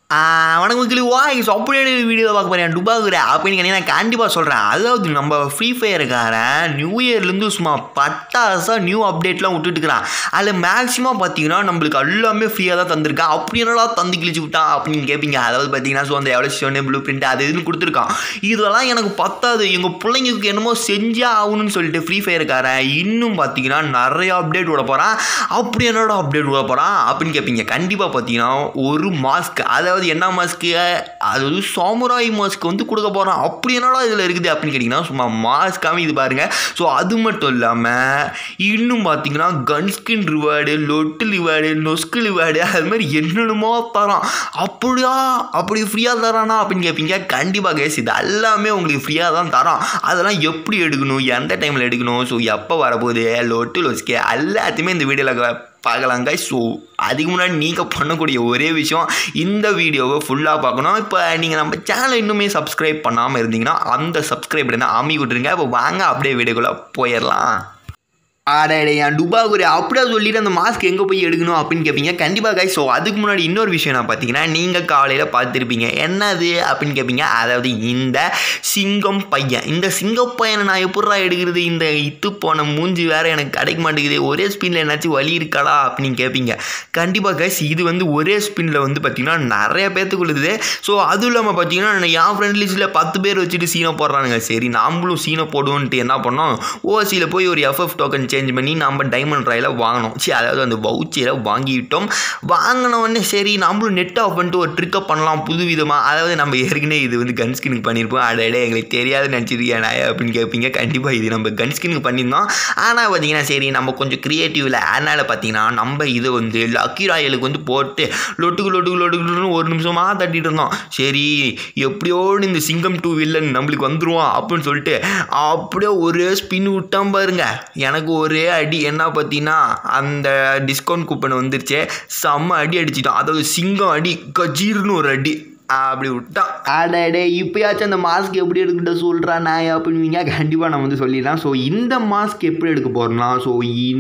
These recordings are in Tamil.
வணக்கம் மக்களே, வாய்ஸ் அப்படியே வீடியோ பார்க்க போகிறேன் டுபாக்குற அப்படின்னு நான் கண்டிப்பாக சொல்கிறேன். அதாவது நம்ம ஃப்ரீ ஃபயருக்காரன் நியூ இயர்லேருந்து சும்மா பட்டாசாக நியூ அப்டேட்லாம் விட்டுட்டுருக்கிறான். அதில் மேக்ஸிமம் பார்த்தீங்கன்னா நம்மளுக்கு எல்லாமே ஃப்ரீயாக தான் தந்திருக்கான். அப்படி என்னடா தந்து கிழிச்சு விட்டான் அப்படின்னு கேட்பீங்க. அதாவது பார்த்தீங்கன்னா அந்த எவல்யூஷன் ப்ளூ பிரிண்ட் அது இதுன்னு கொடுத்துருக்கான். இதெல்லாம் எனக்கு பத்தாது, எங்கள் பிள்ளைங்களுக்கு என்னமோ செஞ்சே ஆகணும்னு சொல்லிட்டு ஃப்ரீ ஃபயருக்காரன் இன்னும் பார்த்தீங்கன்னா நிறையா அப்டேட் விட போகிறான். அப்படி என்னடா அப்டேட் விட போகிறான் அப்படின்னு கேட்பீங்க. கண்டிப்பாக பார்த்தீங்கன்னா ஒரு மாஸ்க், அதாவது என்ன மாஸ்க்கு, அதாவது சாமுராய் மாஸ்க் வந்து கொடுக்க போகிறான். அப்படி என்னடா இதில் இருக்குது அப்படின்னு கேட்டிங்கன்னா சும்மா மாஸ்க்காக இது பாருங்கள். ஸோ அது மட்டும் இல்லாமல் இன்னும் பார்த்தீங்கன்னா கன் ஸ்கின் ரிவார்டு, லொட்டு ரிவார்டு, நொஸ்கு ரிவார்டு, அது மாதிரி என்னென்னமோ தரான். அப்படியா அப்படி ஃப்ரீயாக தரானா அப்படின்னு கேட்பீங்க. கண்டிப்பாக கேஸ் இது எல்லாமே உங்களுக்கு ஃப்ரீயாக தான் தரான். அதெல்லாம் எப்படி எடுக்கணும், எந்த டைமில் எடுக்கணும், ஸோ எப்போ வரப்போகுது, லொட்டு லொஸ்கு எல்லாத்தையுமே இந்த வீடியோவில் பார்க்கலாங்க. ஸோ அதுக்கு முன்னாடி நீங்கள் பண்ணக்கூடிய ஒரே விஷயம் இந்த வீடியோவை ஃபுல்லாக பார்க்கணும். இப்போ நீங்கள் நம்ம சேனலை இன்னுமே சப்ஸ்கிரைப் பண்ணாமல் இருந்தீங்கன்னா அந்த சப்ஸ்கிரைப் பண்ணி அமைக்க விட்டுருங்க. இப்போ வாங்க அப்படியே வீடியோக்குள்ளே போயிடலாம். ஆடாடே என் டுபாகுரி அப்படியே சொல்லிவிட்டு அந்த மாஸ்க் எங்கே போய் எடுக்கணும் அப்படின்னு கேட்பீங்க. கண்டிப்பாக காய். ஸோ அதுக்கு முன்னாடி இன்னொரு விஷயம் நான் பார்த்தீங்கன்னா நீங்கள் காலையில் பார்த்துருப்பீங்க. என்னது அப்படின்னு கேட்பீங்க. அதாவது இந்த சிங்கம் பையன், இந்த சிங்கம் பையனை நான் எப்படா எடுக்கிறது, இந்த இத்து போன மூஞ்சி வேறு எனக்கு கிடைக்க மாட்டேங்குது, ஒரே ஸ்பின்னில் என்னாச்சும் வழி இருக்காடா அப்படின்னு கேட்பீங்க. கண்டிப்பாக கைஸ் இது வந்து ஒரே ஸ்பின்னில் வந்து பார்த்திங்கன்னா நிறைய பேர்த்துக்குள்ளது. ஸோ அதுவும் இல்லாமல் பார்த்தீங்கன்னா என் ஃப்ரெண்ட் லிஸ்ட்டில் 10 பேர் வச்சுட்டு சீனை போடுறானுங்க. சரி நாமளும் சீனை போடுவோன்ட்டு என்ன பண்ணோம், ஓசியில் போய் ஒரு எஃப்எஃப் டோக்கன் சேஞ்ச் பண்ணி நம்ம டைமண்ட் ராயில் வாங்கினோம். சரி அதாவது அந்த வவுச்சரை வாங்கிவிட்டோம். வாங்கினோடனே சரி நம்மளும் நெட் ஆஃப் பண்ணிட்டு ஒரு ட்ரிக்கை பண்ணலாம் புது விதமாக. அதாவது நம்ம ஏற்கனவே இது வந்து கன் ஸ்கினுக்கு பண்ணியிருப்போம். அடையிட எங்களுக்கு தெரியாதுன்னு நினச்சிருக்கேன் அப்படின்னு கேட்பீங்க. கண்டிப்பாக இது நம்ம கன் ஸ்கினுக்கு பண்ணியிருந்தோம். ஆனால் பார்த்தீங்கன்னா சரி நம்ம கொஞ்சம் க்ரியேட்டிவில், அதனால் பார்த்தீங்கன்னா நம்ம இதை வந்து லக்கி ராயலுக்கு வந்து போட்டு லொட்டுக்கு ஒரு நிமிஷமாக தட்டிகிட்டு இருந்தோம். சரி எப்படியோடு இந்த சிங்கம் 2 வில்லன் நம்மளுக்கு வந்துடுவோம் அப்படின்னு சொல்லிட்டு அப்படியே ஒரே ஸ்பின் விட்டான் பாருங்க. எனக்கு ஒரே அடி என்ன பார்த்தீங்கன்னா அந்த டிஸ்கவுண்ட் கூப்பன் வந்துருச்சு, செம்ம அடி அடிச்சிட்டோம். அதாவது சிங்கம் அடி கஜீர்னு ஒரு அடி அப்படி விட்டான். ஆடாடே இப்போயாச்சும் அந்த மாஸ்க் எப்படி எடுக்கிட்ட சொல்கிறான் நான் அப்படிங்க. கண்டிப்பாக நான் வந்து சொல்லிடலாம். ஸோ இந்த மாஸ்க் எப்படி எடுக்க போகிறோம்னா, ஸோ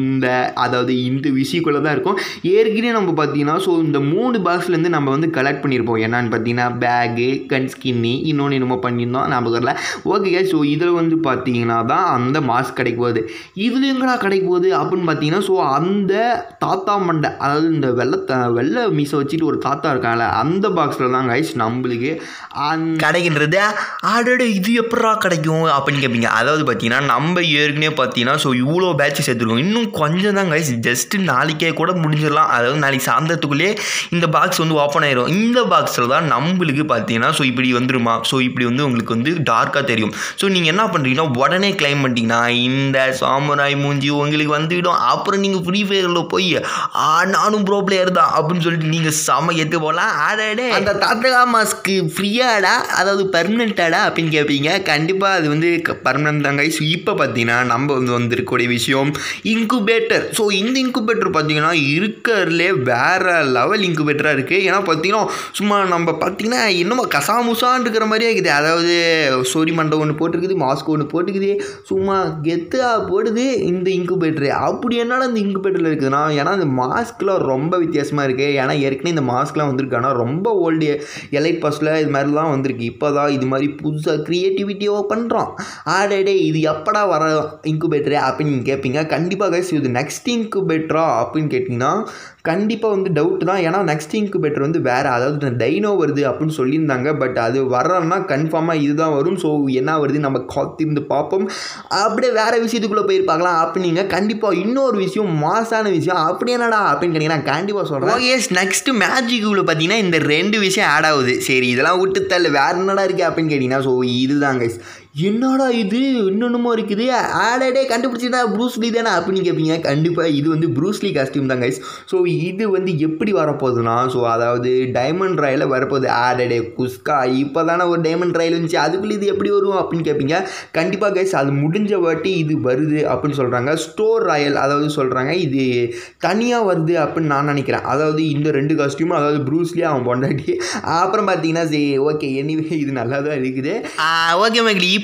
அதாவது இந்த விஷயக்குள்ளே தான் இருக்கும். ஏற்கனவே நம்ம பார்த்தீங்கன்னா ஸோ இந்த 3 பாக்ஸ்லேருந்து நம்ம வந்து கலெக்ட் பண்ணியிருப்போம். என்னன்னு பார்த்தீங்கன்னா பேகு, கன் ஸ்கின்னி, இன்னொன்று என்னமோ பண்ணியிருந்தோம் நமக்கு வரல. ஓகே ஸோ இதில் வந்து பார்த்தீங்கன்னா தான் அந்த மாஸ்க் கிடைக்க போகுது. இதில் எங்கடா கிடைக்க போகுது அப்படின்னு பார்த்தீங்கன்னா ஸோ அந்த தாத்தா மண்டை, அதாவது இந்த வெள்ளை மீசை வச்சுட்டு ஒரு தாத்தா இருக்காங்கல்ல, அந்த பாக்ஸில் தான் கைஸ் நம்மளுக்கு கிடைக்கின்றது. ஆடோட இது எப்படா கிடைக்கும் அப்படின்னு கேட்பீங்க. அதாவது பார்த்தீங்கன்னா நம்ம ஏற்கனவே பார்த்தீங்கன்னா ஸோ இவ்வளோ பேட்ச் சேர்த்துருக்கோம். இன்னும் கொஞ்சம் தான் கைஸ், ஜஸ்ட்டு நாளைக்கே கூட முடிஞ்சிடலாம். அதாவது நாளைக்கு சாயந்தரத்துக்குள்ளேயே இந்த பாக்ஸ் வந்து ஓப்பன் ஆயிரும். இந்த பாக்ஸில் தான் நம்மளுக்கு பார்த்தீங்கன்னா ஸோ இப்படி வந்துருமா, ஸோ இப்படி வந்து உங்களுக்கு வந்து டார்க்காக தெரியும். ஸோ நீங்கள் என்ன பண்ணுறீங்கன்னா உடனே கிளைம் பண்ணிட்டீங்கன்னா இந்த சாமுராய் மூஞ்சி உங்களுக்கு வந்துவிடும். அப்புறம் நீங்கள் ஃப்ரீ ஃபயரில் போய் நானும் ப்ரோ பிளேயர் தான் அப்படின்னு சொல்லிட்டு நீங்கள் செம எடுத்து போகலாம். ஆடாடே அந்த தாத்தா மாஸ்க்கு ஃப்ரீயாடா, அதாவது பர்மனெண்ட்டாடா அப்படின்னு கேட்பீங்க. கண்டிப்பாக அது வந்து பர்மனெண்ட் தாங்க. ஸோ இப்போ பார்த்தீங்கன்னா நம்ம வந்து வந்திருக்கக்கூடிய விஷயம் இன்குபேட்டர். ஸோ இந்த இன்குபேட்டர் பார்த்தீங்கன்னா இருக்கிறதுலே வேறு லெவல் இன்குபேட்டராக இருக்குது. ஏன்னா பார்த்தீங்கன்னா சும்மா நம்ம பார்த்தீங்கன்னா என்னமோ கசாமுசான்னு இருக்கிற மாதிரியே இருக்குது. அதாவது சோரி மண்டை ஒன்று போட்டிருக்குது, மாஸ்க் ஒன்று போட்டுக்குது, சும்மா கெத்தாக போடுது இந்த இன்குபேட்டரு. அப்படி என்னடா இந்த இன்குபேட்டரில் இருக்குதுன்னா, ஏன்னா இந்த மாஸ்க்லாம் ரொம்ப வித்தியாசமாக இருக்குது. ஏன்னா ஏற்கனவே இந்த மாஸ்க்லாம் வந்திருக்கானா ரொம்ப ஓல்டு எலைட் பாஸில் இது மாதிரிலாம் வந்திருக்கு. இப்போ தான் இது மாதிரி புதுசாக க்ரியேட்டிவிட்டியாக பண்ணுறோம். ஆடே இது எப்படா வர இன்குபேட்டரு அப்படின்னு நீங்கள் கேட்பீங்க. கண்டிப்பாக கைஸ் இது நெக்ஸ்ட் இன்குபேட்டரா அப்படின்னு கேட்டிங்கன்னா கண்டிப்பாக வந்து டவுட் தான். ஏன்னா நெக்ஸ்ட் இன்குபேட்டர் வந்து வேறு, அதாவது டைனோ வருது அப்படின்னு சொல்லியிருந்தாங்க. பட் அது வர்றோன்னா கன்ஃபார்மாக இதுதான் வரும். ஸோ என்ன வருது நம்ம காத்திருந்து பார்ப்போம். அப்படியே வேறு விஷயத்துக்குள்ளே போயிருப்பாங்களாம் அப்படின்னீங்க. கண்டிப்பாக இன்னொரு விஷயம் மாசான விஷயம் அப்படி என்னடா அப்படின்னு கேட்டிங்கன்னா கண்டிப்பாக சொல்கிறேன். ஓகே நெக்ஸ்ட்டு மேஜிக்குள்ளே பார்த்தீங்கன்னா இந்த 2 விஷயம் ஆட் ஆகுது. சரி இதெல்லாம் விட்டு தள்ளு, வேறு என்னடா இருக்குது அப்படின்னு கேட்டிங்கன்னா ஸோ இதுதான் கைஸ். என்னடா இது இன்னொன்னுமோ இருக்குது, ஆடே கண்டுபிடிச்சிட்டா ப்ரூஸ்லி தானே அப்படின்னு கேட்பீங்க. கண்டிப்பாக இது வந்து ப்ரூஸ்லி காஸ்டியூம் தான் கைஸ். ஸோ இது வந்து எப்படி வரப்போகுதுன்னா ஸோ அதாவது டைமண்ட் ராயில் வரப்போகுது. ஆடே குஸ்கா இப்போ தானே ஒரு டைமண்ட் ராயில் இருந்துச்சு, அதுக்குள்ளே இது எப்படி வரும் அப்படின்னு கேட்பீங்க. கண்டிப்பாக கைஸ் அது முடிஞ்ச வாட்டி இது வருது அப்படின்னு சொல்கிறாங்க. ஸ்டோர் ராயல் அதாவது சொல்கிறாங்க இது தனியாக வருது அப்படின்னு நான் நினைக்கிறேன். அதாவது இந்த 2 காஸ்டியூமும், அதாவது ப்ரூஸ்லி அவன் பொண்டாட்டி. அப்புறம் பார்த்தீங்கன்னா சரி ஓகே எனிவே இது நல்லா தான் இருக்குது. ஓகே மக்களே இப்போ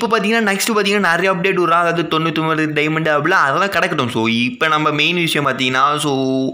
இப்போ பார்த்தீங்கன்னா நெக்ஸ்ட் பார்த்தீங்கன்னா நிறைய அப்டேட் விட்றான். அதாவது 99 டைமண்ட் அப்படிலாம் அதெல்லாம் கிடக்கட்டும். ஸோ இப்போ நம்ம மெயின் விஷயம் பார்த்தீங்கன்னா ஸோ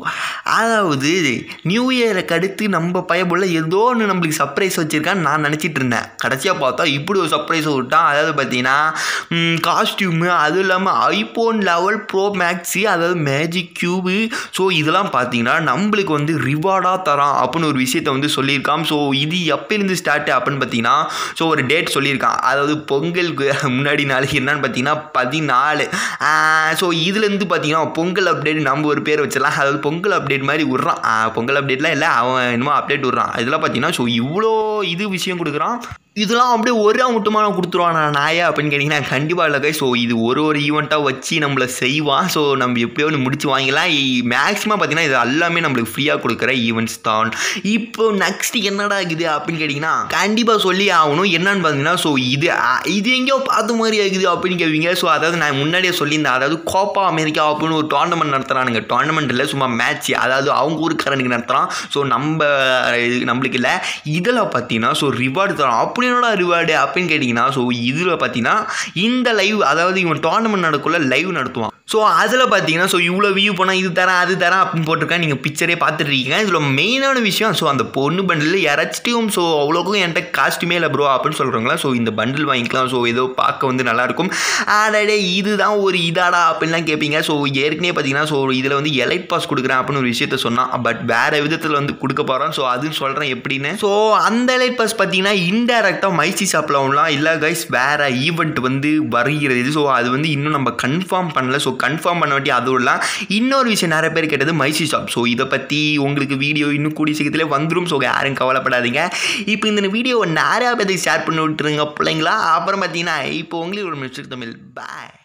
அதாவது நியூ இயருக்கு அடுத்து நம்ம பயபுள்ள ஏதோ ஒன்று நம்மளுக்கு சர்ப்ரைஸ் வச்சுருக்கான்னு நான் நினச்சிட்டு இருந்தேன். கடைசியாக பார்த்தா இப்படி ஒரு சர்ப்ரைஸ் விட்டான். அதாவது பார்த்தீங்கன்னா காஸ்டியூமு, அதுவும் இல்லாமல் ஐஃபோன் 11 ப்ரோ மேக்ஸு, அதாவது மேஜிக் க்யூபு. ஸோ இதெல்லாம் பார்த்தீங்கன்னா நம்மளுக்கு வந்து ரிவார்டாக தரான் அப்படின்னு ஒரு விஷயத்தை வந்து சொல்லியிருக்கான். ஸோ இது எப்போலேருந்து ஸ்டார்ட் அப்படின்னு பார்த்தீங்கன்னா ஸோ ஒரு டேட் சொல்லியிருக்கான். அதாவது பொங்கலுக்கு முன்னாடி நாளைக்கு என்னன்னு பார்த்தீங்கன்னா 14. ஸோ இதுலேருந்து பார்த்தீங்கன்னா பொங்கல் அப்டேட் நம்ம ஒரு பேர் வச்சிடலாம். அதாவது பொங்கல் அப்டேட் மாதிரி விட்றான். பொங்கல் அப்டேட்லாம் இல்லை, அவன் என்னமோ அப்டேட் விட்றான். இதெல்லாம் பார்த்தீங்கன்னா ஸோ இவ்வளோ இது விஷயம் கொடுக்குறான். இதெல்லாம் அப்படியே ஒரே மட்டுமான கொடுத்துருவான் நாயா அப்படின்னு கேட்டிங்கன்னா கண்டிப்பாக இல்லை கை. ஸோ இது ஒரு ஈவெண்ட்டாக வச்சு நம்மளை செய்வான். ஸோ நம்ம எப்படியோ ஒன்று முடிச்சு வாங்கிக்கலாம். மேக்ஸிமம் பார்த்தீங்கன்னா இது எல்லாமே நம்மளுக்கு ஃப்ரீயாக கொடுக்குற ஈவெண்ட்ஸ் தான். இப்போ நெக்ஸ்ட் என்னடா இருக்குது அப்படின்னு கேட்டிங்கன்னா கண்டிப்பாக சொல்லி ஆகணும். என்னன்னு பார்த்தீங்கன்னா ஸோ இது எங்கேயோ பார்த்த மாதிரி ஆகுது அப்படின்னு கேட்பீங்க. ஸோ அதாவது நான் முன்னாடியே சொல்லியிருந்தேன். அதாவது கோப்பா அமெரிக்கா அப்படின்னு ஒரு டோர்னமெண்ட் நடத்துகிறானுங்க. டோர்னமெண்ட் இல்லை, சும்மா மேட்ச். அதாவது அவங்க ஊருக்காரனுக்கு நடத்துகிறான். ஸோ நம்மளுக்கு இல்லை. இதில் பார்த்தீங்கன்னா ஸோ ரிவார்டு தரோம். அப்படி என்னோட ரிவார்டு அப்படின்னு கேட்டிங்கன்னா ஸோ இதில் பார்த்தீங்கன்னா இந்த லைவ், அதாவது இவன் டோர்னமெண்ட் நடக்குள்ள லைவ் நடத்துவான். ஸோ அதில் பார்த்தீங்கன்னா ஸோ இவ்வளோ வியூ போனால் இது தரேன் அது தரேன் அப்படின்னு போட்டிருக்கேன். நீங்கள் பிக்சரே பார்த்துட்டு இருக்கீங்க. இதில் மெயினான விஷயம் ஸோ அந்த பொண்ணு பண்டில் யாராச்சும் ஸோ அவ்வளோக்கும் என்கிட்ட காஸ்ட்டுமே இல்லை ப்ரோ அப்படின்னு சொல்கிறவங்களா ஸோ இந்த பண்டில் வாங்கிக்கலாம். ஸோ ஏதோ பார்க்க வந்து நல்லாயிருக்கும். அடடே இதுதான் ஒரு இதாடா அப்படின்லாம் கேட்பீங்க. ஸோ ஏற்கனவே பார்த்தீங்கன்னா ஸோ இதில் வந்து எலைட் பாஸ் கொடுக்குறேன் அப்படின்னு ஒரு விஷயத்த சொன்னான். பட் வேறு விதத்தில் வந்து கொடுக்க போகிறான். ஸோ அதுன்னு சொல்கிறேன் எப்படின்னு. ஸோ அந்த எலைட் பாஸ் பார்த்தீங்கன்னா இன்டெரக்டாக மைசி ஷாப்பில் ஒன்றுலாம் இல்லை கைஸ், வேறு ஈவெண்ட் வந்து வருகிறது. ஸோ அது வந்து இன்னும் நம்ம கன்ஃபார்ம் பண்ணல. ஸோ கன்ஃபார்ம் பண்ண வேண்டிய அதுவும் இல்லை. இன்னொரு விஷயம் நிறைய பேர் கேட்டது மைசி ஷாப். ஸோ இதை பற்றி உங்களுக்கு வீடியோ இன்னும் கூடிய சீக்கிரத்தில் வந்துடும். ஸோ யாரும் கவலைப்படாதீங்க. இப்போ இந்த வீடியோவை நிறையா பேருக்கு ஷேர் பண்ணி விட்டுருங்க பிள்ளைங்களா. அப்புறம் பார்த்தீங்கன்னா இப்போ உங்களுக்கு ஒரு மிஸ்டர் தமிழ் பாய்.